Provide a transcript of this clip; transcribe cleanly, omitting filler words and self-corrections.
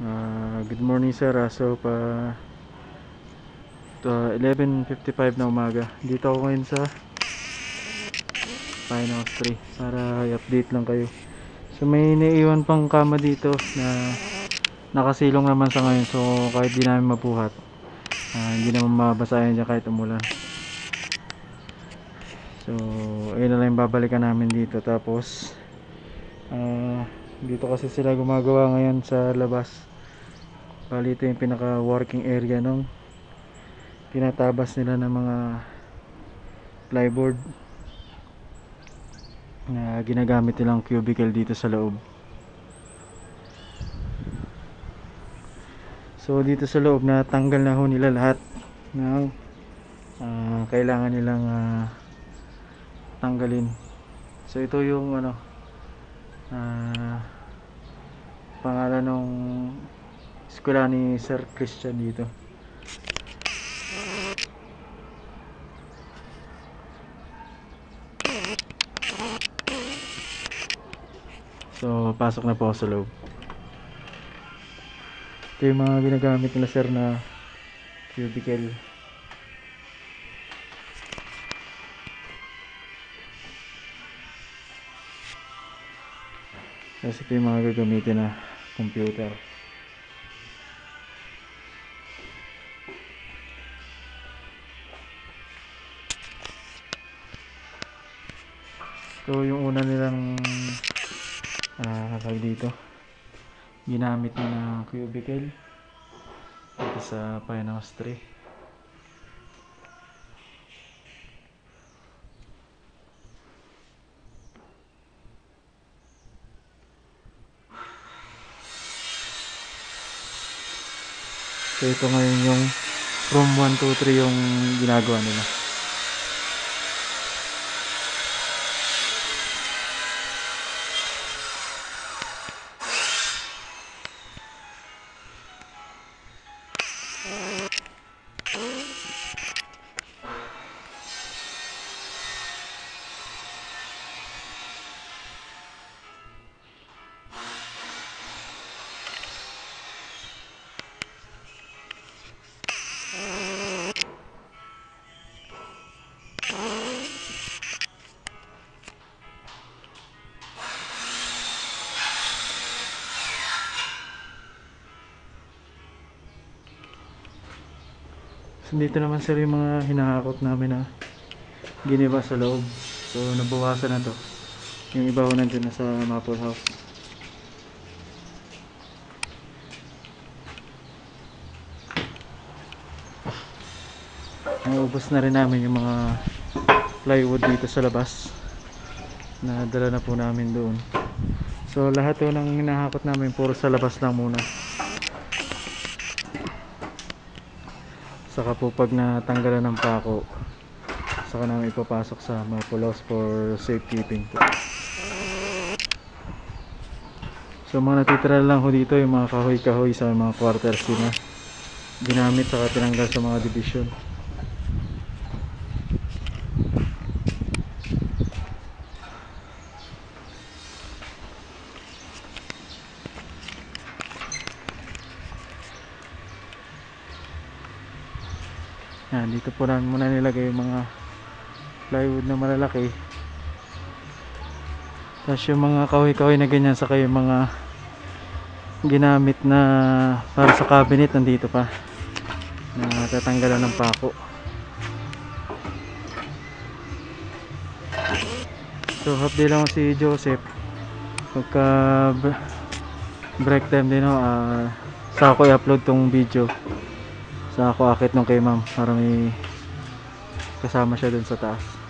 Good morning sir. So 11:55 na umaga. Dito ako ngayon sa Pine House 3 para i-update lang kayo. So may naiiwan pang kama dito na nakasilong naman sa ngayon. So kahit di namin mabuhat, hindi naman mabasahin dyan kahit umulan. So ayun na lang yung babalikan namin dito. Tapos dito kasi sila gumagawa ngayon sa labas. Bali ito yung pinaka working area ng tinatabas nila ng mga plyboard na ginagamit nilang cubicle dito sa loob. So dito sa loob na tanggal na ho nila lahat ng kailangan nilang tanggalin. So ito yung pangalan ng eskwela ni Sir Christian dito. So pasok na po ako sa loob. Ito yung mga ginagamit nila sir na cubicle. Kasi ito yung mga gagamitin na computer. So yung una nilang dito ginamit na cubicle dito sa Pine House 3. So ito ngayon yung room 1, 2, 3 yung ginagawa nila. So dito naman sir yung mga hinahakot namin na giniba sa loob. So nabawasan na to. Yung iba ko nandun na sa Maple House. Naubos na rin namin yung mga plywood dito sa labas na dala na po namin doon. So lahat to ng hinahakot namin puro sa labas lang muna. Saka po pag natanggalan ng pako, saka namin ipapasok sa Maple House for safekeeping po. So mga natitira lang ho dito yung mga kahoy-kahoy sa mga quarters na ginamit saka tinanggal sa mga division. Yan, dito po namin muna nilagay yung mga plywood na malalaki. Tapos yung mga kahoy-kahoy na ganyan, saka yung mga ginamit na para sa cabinet nandito pa na tatanggalan ng pako. So update lang si Joseph pagka break time din sa ako i-upload tong video. Sa ako akit nung kay ma'am para may kasama siya dun sa taas.